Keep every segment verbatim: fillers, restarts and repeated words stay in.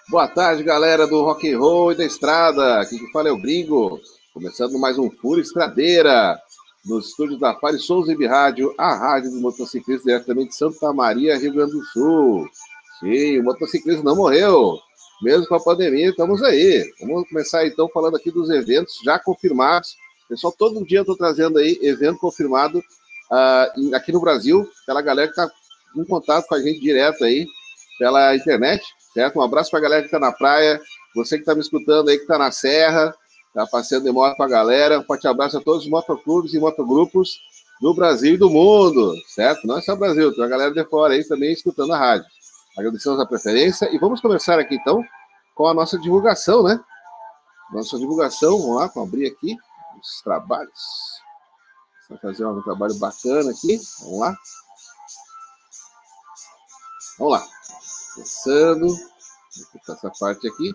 Boa tarde, galera do rock and roll e da estrada. Aqui que fala é o Gringo. Começando mais um Furo Estradeira. Nos estúdios da Pare Souza Web Rádio, a rádio do motociclista diretamente de Santa Maria, Rio Grande do Sul. Sim, o motociclista não morreu. Mesmo com a pandemia, estamos aí. Vamos começar então falando aqui dos eventos já confirmados. Pessoal, todo dia eu estou trazendo aí evento confirmado uh, aqui no Brasil, pela galera que está em contato com a gente direto aí pela internet, certo? Um abraço para a galera que está na praia, você que está me escutando aí, que está na serra, está passeando de moto com a galera. Um forte abraço a todos os motoclubes e motogrupos do Brasil e do mundo, certo? Não é só Brasil, tem a galera de fora aí também escutando a rádio. Agradecemos a preferência e vamos começar aqui então com a nossa divulgação, né? Nossa divulgação, vamos lá, vamos abrir aqui os trabalhos. Vamos fazer um trabalho bacana aqui, vamos lá. Vamos lá. Começando, vou botar essa parte aqui,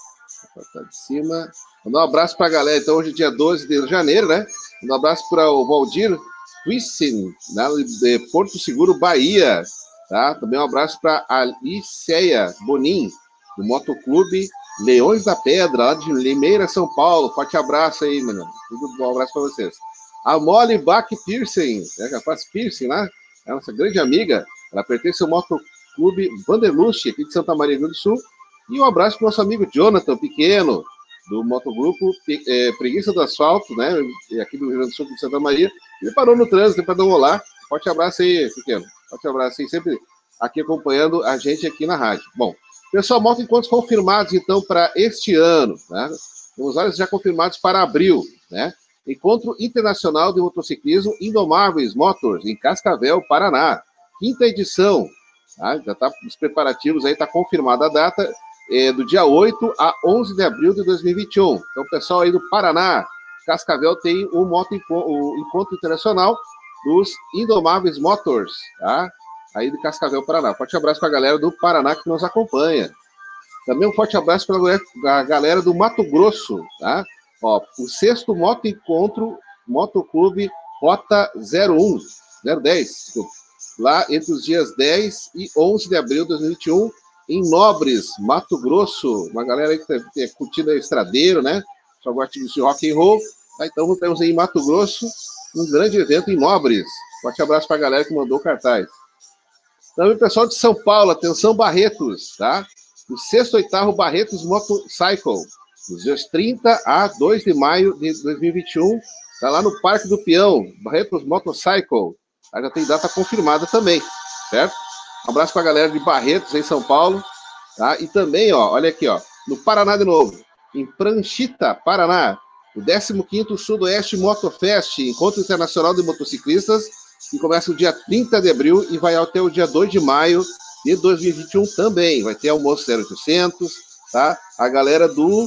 a parte de cima. Mandar um abraço para a galera. Então, hoje é dia doze de janeiro, né? Mandar um abraço para o Valdir Twissen, de Porto Seguro, Bahia. Tá? Também um abraço para a Aliceia Bonin, do Motoclube Leões da Pedra, lá de Limeira, São Paulo. Forte abraço aí, mano. Tudo bom, um abraço para vocês. A Molly Bach Piercing, né? Já faz piercing, né? É a nossa grande amiga. Ela pertence ao Motoclube Vanderlust, aqui de Santa Maria, Rio Grande do Sul. E um abraço para o nosso amigo Jonathan Pequeno, do Motogrupo é, Preguiça do Asfalto, né? Aqui do Rio Grande do Sul, de Santa Maria. Ele parou no trânsito para dar um olá. Forte abraço aí, Pequeno. Forte abraço aí, sempre aqui acompanhando a gente aqui na rádio. Bom, pessoal, moto encontros confirmados, então, para este ano, né? Temos vários já confirmados para abril, né? Encontro Internacional de Motociclismo Indomáveis Motors, em Cascavel, Paraná. Quinta edição. Tá? Já está os preparativos aí, está confirmada a data, é, do dia oito a onze de abril de dois mil e vinte e um. Então, o pessoal aí do Paraná, Cascavel, tem o, moto, o Encontro Internacional dos Indomáveis Motors, tá? Aí de Cascavel, Paraná. Forte abraço para a galera do Paraná que nos acompanha. Também um forte abraço para a galera do Mato Grosso, tá? Ó, o sexto Moto Encontro Motoclube Rota zero um, zero dez, lá entre os dias dez e onze de abril de dois mil e vinte e um, em Nobres, Mato Grosso. Uma galera aí que está curtindo a estradeiro, né? Só gosta de rock and roll. Tá, então temos aí em Mato Grosso um grande evento em Nobres. Forte abraço para a galera que mandou cartaz. Também o pessoal de São Paulo, atenção Barretos, tá? O sexto oitavo Barretos Motorcycle, dos dias trinta a dois de maio de dois mil e vinte e um, tá lá no Parque do Peão, Barretos Motorcycle. Aí já tem data confirmada também, certo? Um abraço para a galera de Barretos, em São Paulo, tá? E também, ó, olha aqui, ó, no Paraná de novo, em Pranchita, Paraná, o décimo quinto Sudoeste Motofest, Encontro Internacional de Motociclistas, que começa o dia trinta de abril e vai até o dia dois de maio de dois mil e vinte e um também. Vai ter almoço zero oitocentos, tá? A galera do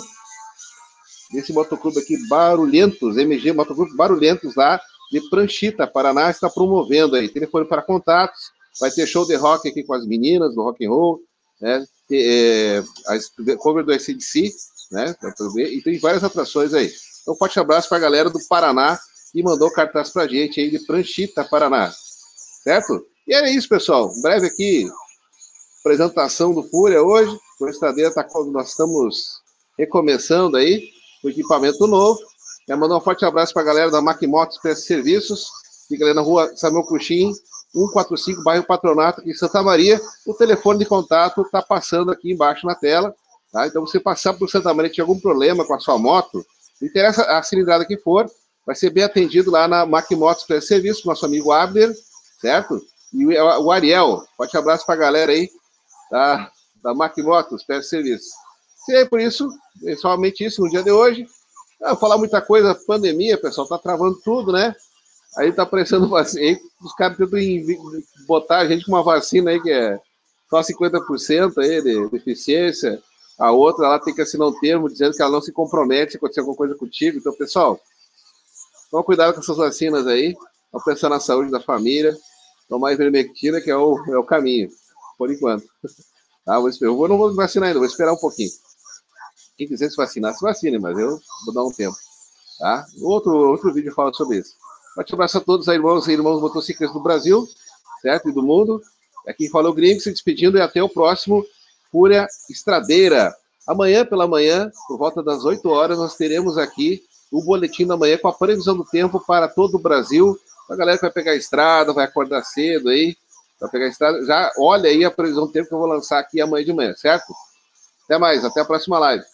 desse motoclube aqui, Barulhentos, M G Motoclube Barulhentos, lá de Pranchita, Paraná, está promovendo aí. Telefone para contatos, vai ter show de rock aqui com as meninas do rock and roll, né? É, a cover do A C D C, né? E tem várias atrações aí. Então, forte abraço para a galera do Paraná que mandou cartaz para a gente aí de Pranchita, Paraná. Certo? E é isso, pessoal. Em breve aqui, apresentação do Fúria hoje. O Estradeira tá, nós estamos recomeçando aí, com equipamento novo. Quero mandar um forte abraço para a galera da Macmotos Peças Serviços, fica ali na rua Samuel Cruxim, cento e quarenta e cinco, bairro Patronato, aqui em Santa Maria. O telefone de contato está passando aqui embaixo na tela. Tá? Então, você passar por Santa Maria e tiver algum problema com a sua moto, não interessa a cilindrada que for, vai ser bem atendido lá na Macmotos Peças Serviços, nosso amigo Abner, certo? E o Ariel. Forte abraço para a galera aí da, da Macmotos Peças Serviços. E aí, por isso, é somente isso no dia de hoje. Ah, vou falar muita coisa, pandemia, pessoal, tá travando tudo, né? Aí tá aparecendo vacina, aí os caras tentam botar a gente com uma vacina aí que é só cinquenta por cento aí de, de eficiência, a outra ela tem que assinar um termo dizendo que ela não se compromete se acontecer alguma coisa contigo. Então, pessoal, toma cuidado com essas vacinas aí, vamos pensar na saúde da família, tomar ivermectina, que é o, é o caminho, por enquanto. Tá, vou esperar. Eu vou, não vou vacinar ainda, vou esperar um pouquinho. Quem quiser se vacinar, se vacine, mas eu vou dar um tempo. Tá? Outro, outro vídeo fala sobre isso. Forte abraço a todos, irmãos e irmãos motociclistas do Brasil, certo? E do mundo. Aqui falou o Gringo, se despedindo e até o próximo Fúria Estradeira. Amanhã pela manhã, por volta das oito horas, nós teremos aqui o Boletim da Manhã com a previsão do tempo para todo o Brasil. A galera que vai pegar a estrada, vai acordar cedo aí, vai pegar a estrada, já olha aí a previsão do tempo que eu vou lançar aqui amanhã de manhã, certo? Até mais, até a próxima live.